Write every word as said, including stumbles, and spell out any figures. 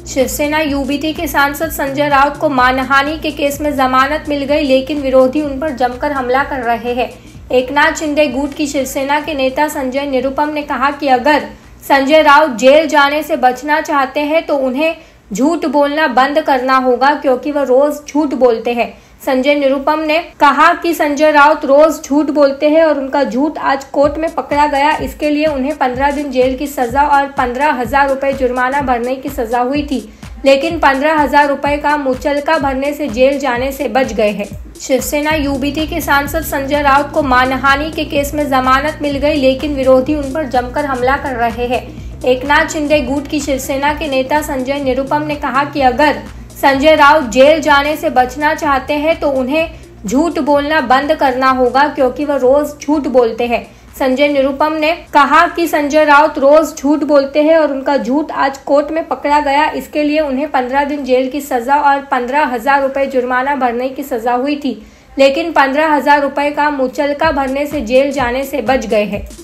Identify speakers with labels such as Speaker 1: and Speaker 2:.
Speaker 1: Shiv Sena UBT के सांसद संजय राउत को मानहानि के केस में जमानत मिल गई, लेकिन विरोधी उन पर जमकर हमला कर रहे हैं। एकनाथ शिंदे गुट की शिवसेना के नेता संजय निरुपम ने कहा कि अगर संजय राउत जेल जाने से बचना चाहते हैं तो उन्हें झूठ बोलना बंद करना होगा, क्योंकि वह रोज झूठ बोलते हैं। संजय निरुपम ने कहा कि संजय राउत रोज झूठ बोलते हैं और उनका झूठ आज कोर्ट में पकड़ा गया। इसके लिए उन्हें पंद्रह दिन जेल की सजा और पंद्रह हजार रुपए जुर्माना भरने की सजा हुई थी, लेकिन पंद्रह हजार रुपए का मुचलका भरने से जेल जाने से बच गए हैं। शिवसेना यूबीटी के सांसद संजय राउत को मानहानि के केस में जमानत मिल गई, लेकिन विरोधी उन पर जमकर हमला कर रहे हैं। एकनाथ शिंदे गुट की शिवसेना के नेता संजय निरुपम ने कहा कि अगर संजय राउत जेल जाने से बचना चाहते हैं तो उन्हें झूठ बोलना बंद करना होगा, क्योंकि वह रोज झूठ बोलते हैं। संजय निरुपम ने कहा कि संजय राउत रोज झूठ बोलते हैं और उनका झूठ आज कोर्ट में पकड़ा गया। इसके लिए उन्हें पंद्रह दिन जेल की सजा और पंद्रह हजार रुपए जुर्माना भरने की सजा हुई थी, लेकिन पंद्रह हजार रुपए का मुचलका भरने से जेल जाने से बच गए हैं।